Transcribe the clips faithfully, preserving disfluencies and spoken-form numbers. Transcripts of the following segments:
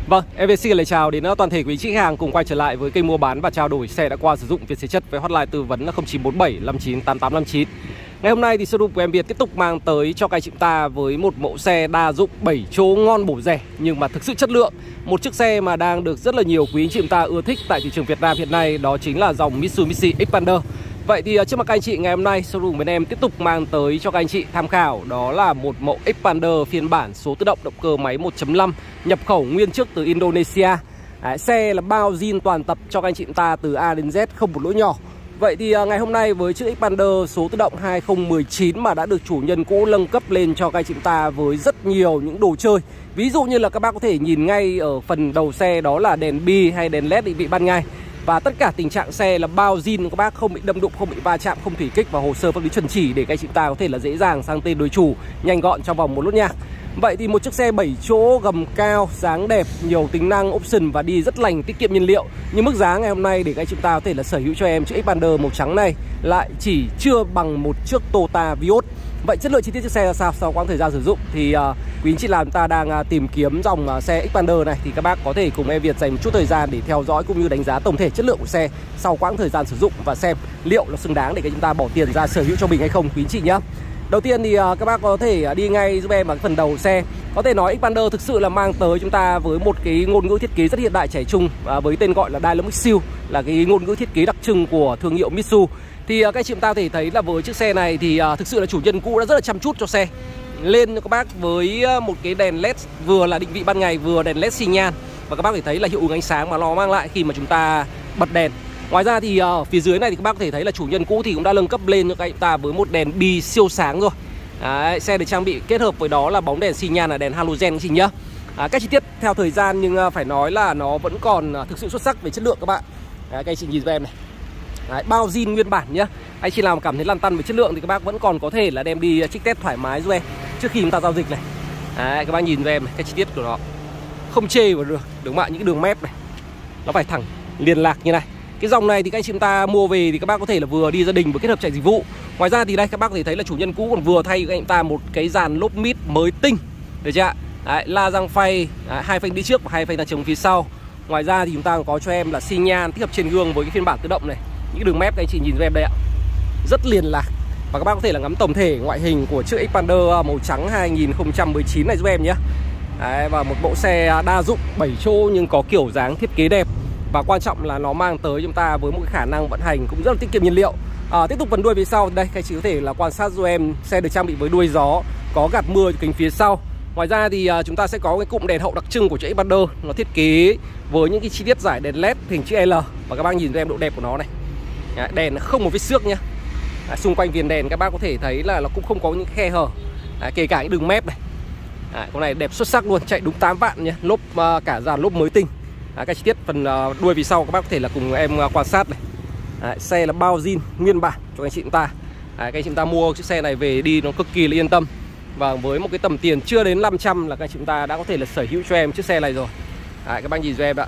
Vâng, em vê xin lời chào đến toàn thể quý chị khách hàng cùng quay trở lại với kênh mua bán và trao đổi xe đã qua sử dụng Việt Xe Chất với hotline tư vấn là không chín bốn bảy năm chín tám tám năm chín. Ngày hôm nay thì showroom của em Việt tiếp tục mang tới cho các anh chị ta với một mẫu xe đa dụng bảy chỗ ngon bổ rẻ nhưng mà thực sự chất lượng. Một chiếc xe mà đang được rất là nhiều quý anh chị ta ưa thích tại thị trường Việt Nam hiện nay, đó chính là dòng Mitsubishi Xpander. Vậy thì trước mặt các anh chị ngày hôm nay showroom bên em tiếp tục mang tới cho các anh chị tham khảo đó là một mẫu Xpander phiên bản số tự động động cơ máy một chấm năm nhập khẩu nguyên chiếc từ Indonesia. Đấy, xe là bao zin toàn tập cho các anh chị ta từ A đến Z, không một lỗi nhỏ. Vậy thì ngày hôm nay với chiếc Xpander số tự động hai không một chín mà đã được chủ nhân cũ nâng cấp lên cho các anh chị ta với rất nhiều những đồ chơi. Ví dụ như là các bác có thể nhìn ngay ở phần đầu xe đó là đèn bi hay đèn led định vị ban ngày. Và tất cả tình trạng xe là bao zin, các bác không bị đâm đụng, không bị va chạm, không thủy kích và hồ sơ pháp lý chuẩn chỉ để các anh chị ta có thể là dễ dàng sang tên đối chủ, nhanh gọn trong vòng một nốt nhạc. Vậy thì một chiếc xe bảy chỗ gầm cao, dáng đẹp, nhiều tính năng option và đi rất lành, tiết kiệm nhiên liệu. Nhưng mức giá ngày hôm nay để các anh chị ta có thể là sở hữu cho em chiếc Xpander màu trắng này lại chỉ chưa bằng một chiếc Toyota Vios. Vậy chất lượng chi tiết chiếc xe là sao sau quãng thời gian sử dụng thì uh, quý anh chị làm ta đang uh, tìm kiếm dòng uh, xe Xpander này thì các bác có thể cùng em Việt dành một chút thời gian để theo dõi cũng như đánh giá tổng thể chất lượng của xe sau quãng thời gian sử dụng và xem liệu nó xứng đáng để các chúng ta bỏ tiền ra sở hữu cho mình hay không quý anh chị nhé. Đầu tiên thì uh, các bác có thể uh, đi ngay giúp em vào phần đầu xe. Có thể nói Xpander thực sự là mang tới chúng ta với một cái ngôn ngữ thiết kế rất hiện đại trẻ trung uh, với tên gọi là Dynamic Shield, là cái ngôn ngữ thiết kế đặc trưng của thương hiệu Mitsu. Thì uh, các chị ta có thể thấy là với chiếc xe này thì uh, thực sự là chủ nhân cũ đã rất là chăm chút cho xe lên cho các bác với uh, một cái đèn led vừa là định vị ban ngày vừa đèn led xi nhan, và các bác có thể thấy là hiệu ứng ánh sáng mà nó mang lại khi mà chúng ta bật đèn. Ngoài ra thì ở uh, phía dưới này thì các bác có thể thấy là chủ nhân cũ thì cũng đã nâng cấp lên cho các chúng ta với một đèn bi siêu sáng rồi. Đấy, xe được trang bị kết hợp với đó là bóng đèn xi nhan là đèn halogen các chị nhá. À, các chi tiết theo thời gian nhưng uh, phải nói là nó vẫn còn uh, thực sự xuất sắc về chất lượng các bạn. Đấy, các anh chị nhìn cho em này. Đấy, bao zin nguyên bản nhá. Anh chị nào cảm thấy lăn tăn về chất lượng thì các bác vẫn còn có thể là đem đi trích test thoải mái giúp em trước khi chúng ta giao dịch này. Đấy, các bác nhìn cho em này, cái chi tiết của nó không chê vào được, đúng không ạ? Những cái đường mép này nó phải thẳng liền lạc như này. Cái dòng này thì các anh chị chúng ta mua về thì các bác có thể là vừa đi gia đình vừa kết hợp chạy dịch vụ. Ngoài ra thì đây các bác có thể thấy là chủ nhân cũ còn vừa thay các anh ta một cái dàn lốp mít mới tinh, được chưa ạ? Đấy, la răng phay, đấy, hai phanh đi trước và hai phanh là chống phía sau. Ngoài ra thì chúng ta còn có cho em là xi nhan tích hợp trên gương với cái phiên bản tự động này. Những đường mép các anh chị nhìn cho em đây ạ, rất liền lạc. Và các bác có thể là ngắm tổng thể ngoại hình của chiếc Xpander màu trắng hai không một chín này giúp em nhé. Đấy, và một mẫu xe đa dụng bảy chỗ nhưng có kiểu dáng thiết kế đẹp. Và quan trọng là nó mang tới chúng ta với một cái khả năng vận hành cũng rất là tiết kiệm nhiên liệu. à, Tiếp tục phần đuôi phía sau đây, các chị có thể là quan sát giúp em. Xe được trang bị với đuôi gió, có gạt mưa kính phía sau. Ngoài ra thì uh, chúng ta sẽ có cái cụm đèn hậu đặc trưng của chiếc Xpander. Nó thiết kế với những cái chi tiết giải đèn led hình chữ L. Và các bác nhìn cho em độ đẹp của nó này. Đấy, đèn không một vết xước nhá. Đấy, xung quanh viền đèn các bác có thể thấy là nó cũng không có những khe hở. Đấy, kể cả những đường mép này. Đấy, con này đẹp xuất sắc luôn, chạy đúng tám vạn nhá. Lốp uh, cả dàn lốp mới tinh. Đấy, các chi tiết phần uh, đuôi phía sau các bác có thể là cùng em uh, quan sát này. Đấy, xe là bao zin nguyên bản cho anh chị chúng ta. Đấy, các anh chị chúng ta mua chiếc xe này về đi nó cực kỳ là yên tâm. Và với một cái tầm tiền chưa đến năm trăm là các anh chị chúng ta đã có thể là sở hữu cho em chiếc xe này rồi. Đấy, các bác nhìn cho em ạ.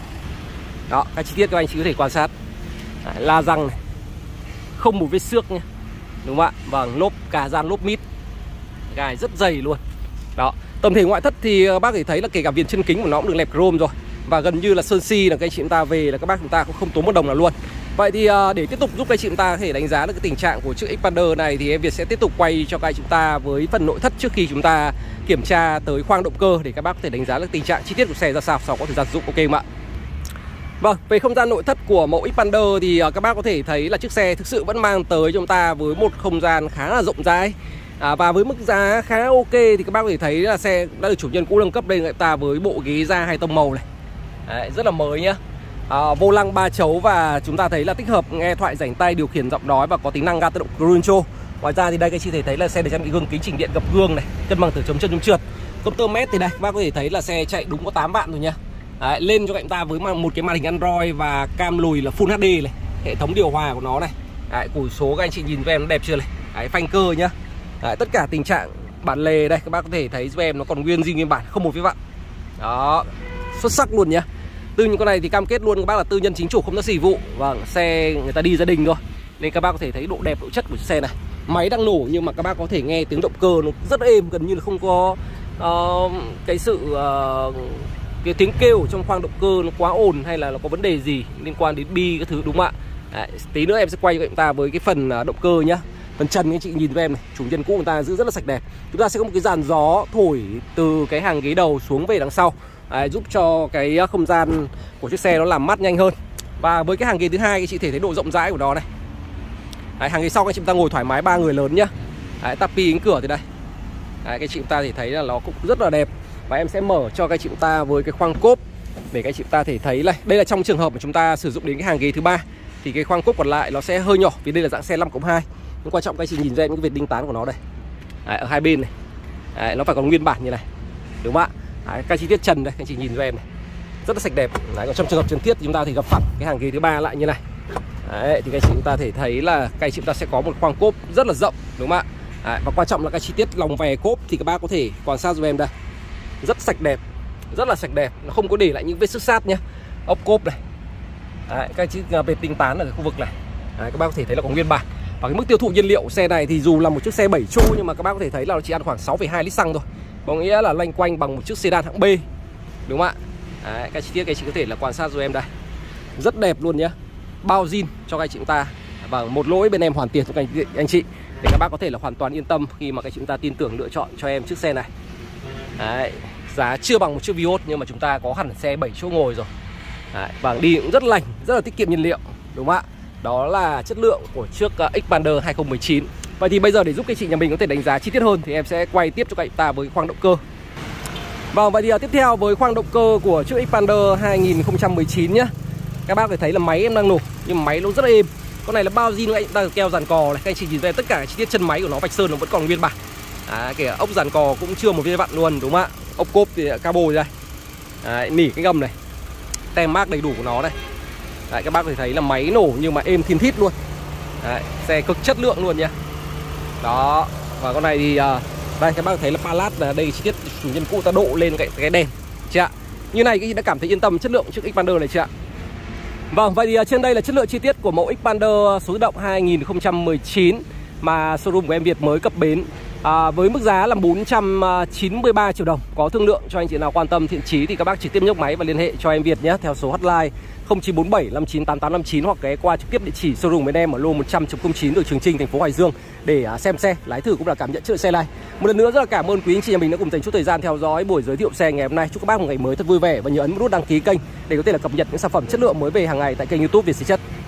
Đó, các chi tiết các anh chị có thể quan sát. Đấy, la răng này, không một vết xước nhé, đúng không ạ? Vâng, lốp cả dàn lốp mít, gài rất dày luôn. Đó, tổng thể ngoại thất thì bác có thể thấy là kể cả viền chân kính của nó cũng được lẹp chrome rồi. Và gần như là sơn si là các anh chị chúng ta về là các bác chúng ta cũng không tốn một đồng nào luôn. Vậy thì để tiếp tục giúp các anh chị chúng ta có thể đánh giá được cái tình trạng của chiếc Xpander này thì em Việt sẽ tiếp tục quay cho các anh chúng ta với phần nội thất trước khi chúng ta kiểm tra tới khoang động cơ để các bác có thể đánh giá được tình trạng chi tiết của xe ra sao sau có thời gian sử dụng, ok không ạ? Vâng, về không gian nội thất của mẫu Xpander thì các bác có thể thấy là chiếc xe thực sự vẫn mang tới cho chúng ta với một không gian khá là rộng rãi. À, và với mức giá khá ok thì các bác có thể thấy là xe đã được chủ nhân cũ nâng cấp lên người ta với bộ ghế da hai tông màu này. Đấy, rất là mới nhá. À, vô lăng ba chấu và chúng ta thấy là tích hợp nghe thoại rảnh tay, điều khiển giọng nói và có tính năng ga tự động cruise control. Ngoài ra thì đây các chị thể thấy là xe được trang bị gương kính chỉnh điện gập gương này, cân bằng tở chống chân chống trượt. Công tơ mét thì đây các bác có thể thấy là xe chạy đúng có tám vạn rồi nha. Đấy, lên cho các ta với một cái màn hình Android và cam lùi là Full hát đê này, hệ thống điều hòa của nó này. Đấy, cùi số các anh chị nhìn cho em nó đẹp chưa này. Đấy, phanh cơ nhá. Đấy, tất cả tình trạng bản lề đây các bác có thể thấy giúp em nó còn nguyên zin nguyên bản, không một vết vặn. Đó, xuất sắc luôn nhá. Từ những con này thì cam kết luôn các bác là tư nhân chính chủ không có xỉ vụ. Vâng, xe người ta đi gia đình thôi nên các bác có thể thấy độ đẹp, độ chất của chiếc xe này. Máy đang nổ nhưng mà các bác có thể nghe tiếng động cơ nó rất êm, gần như là không có uh, cái sự uh, cái tiếng kêu trong khoang động cơ nó quá ồn hay là nó có vấn đề gì liên quan đến bi cái thứ, đúng không ạ? Đấy, tí nữa em sẽ quay cho chúng ta với cái phần động cơ nhá. Phần trần anh chị nhìn với em này, chủ nhân cũ người ta giữ rất là sạch đẹp. Chúng ta sẽ có một cái dàn gió thổi từ cái hàng ghế đầu xuống về đằng sau, đấy, giúp cho cái không gian của chiếc xe nó làm mát nhanh hơn. Và với cái hàng ghế thứ hai anh chị thể thấy độ rộng rãi của nó này. Đấy, hàng ghế sau anh chị ta ngồi thoải mái ba người lớn nhá. Đấy, tapi cánh cửa từ đây. Đấy, cái chị ta thì thấy là nó cũng rất là đẹp. Và em sẽ mở cho các chị ta với cái khoang cốp để các chị ta thể thấy này. Đây là trong trường hợp mà chúng ta sử dụng đến cái hàng ghế thứ ba thì cái khoang cốp còn lại nó sẽ hơi nhỏ vì đây là dạng xe năm cộng hai. Nhưng quan trọng các chị nhìn ra những cái vệt đinh tán của nó đây. Đấy, ở hai bên này. Đấy, nó phải còn nguyên bản như này, đúng không ạ? Đấy, các chi tiết trần đây, các chị nhìn cho em này, rất là sạch đẹp. Đấy, còn trong trường hợp cần thiết thì chúng ta thì gập phẳng cái hàng ghế thứ ba lại như này. Đấy, thì các chị chúng ta thể thấy là các chị chúng ta sẽ có một khoang cốp rất là rộng, đúng không ạ? Đấy, và quan trọng là các chi tiết lòng vè cốp thì các bác có thể quan sát giúp em đây, rất sạch đẹp, rất là sạch đẹp, nó không có để lại những vết xước sát nhá. Ốc cốp này. Đấy, các chiếc vệt tinh tán ở cái khu vực này. Đấy, các bác có thể thấy là còn nguyên bản. Và cái mức tiêu thụ nhiên liệu xe này thì dù là một chiếc xe bảy chỗ nhưng mà các bác có thể thấy là nó chỉ ăn khoảng sáu phẩy hai lít xăng thôi. Có nghĩa là loanh quanh bằng một chiếc sedan hạng B, đúng không ạ? Đấy, các chi tiết các chị có thể là quan sát giúp em đây, rất đẹp luôn nhá. Bao zin cho các chị chúng ta. Và một lỗi bên em hoàn tiền cho các anh chị để các bác có thể là hoàn toàn yên tâm khi mà các chị chúng ta tin tưởng lựa chọn cho em chiếc xe này. Đấy, giá chưa bằng một chiếc Vios nhưng mà chúng ta có hẳn xe bảy chỗ ngồi rồi. Đấy, và đi cũng rất lành, rất là tiết kiệm nhiên liệu, đúng không ạ? Đó là chất lượng của chiếc uh, Xpander hai không một chín. Vậy thì bây giờ để giúp các chị nhà mình có thể đánh giá chi tiết hơn thì em sẽ quay tiếp cho các ta với khoang động cơ. Vâng, vậy thì uh, tiếp theo với khoang động cơ của chiếc Xpander hai không một chín nhá. Các bác có thể thấy là máy em đang nổ nhưng mà máy nó rất là êm. Con này là bao zin anh ta keo dàn cò này, các anh chị nhìn về tất cả chi tiết chân máy của nó, vạch sơn nó vẫn còn nguyên bản. À, kể ốc dàn cò cũng chưa một viên vặn luôn, đúng không ạ? Ốc cốp thì cabo đây. Đấy, nỉ cái gầm này, tem mác đầy đủ của nó đây. Đấy, các bác có thể thấy là máy nổ nhưng mà êm thiên thít luôn. Đấy, xe cực chất lượng luôn nha. Đó, và con này thì uh, đây các bác có thấy là Palat là đây chi tiết chủ nhân cũ ta độ lên cái, cái đèn, chưa ạ? Như này các chị đã cảm thấy yên tâm chất lượng chiếc Xpander này chưa ạ? Vâng, vậy thì uh, trên đây là chất lượng chi tiết của mẫu Xpander số tự động hai không một chín mà showroom của Em Việt mới cập bến. À, với mức giá là bốn trăm chín mươi ba triệu đồng. Có thương lượng cho anh chị nào quan tâm thiện chí thì các bác trực tiếp nhấc máy và liên hệ cho Em Việt nhé, theo số hotline không chín bốn bảy năm chín tám tám năm chín hoặc ghé qua trực tiếp địa chỉ showroom bên em ở lô một trăm không chín đường Trường Trinh, thành phố Hải Dương để uh, xem xe, lái thử cũng là cảm nhận chất lượng xe này. Một lần nữa rất là cảm ơn quý anh chị nhà mình đã cùng dành chút thời gian theo dõi buổi giới thiệu xe ngày hôm nay. Chúc các bác một ngày mới thật vui vẻ và nhớ ấn nút đăng ký kênh để có thể là cập nhật những sản phẩm chất lượng mới về hàng ngày tại kênh YouTube Việt Xe Chất.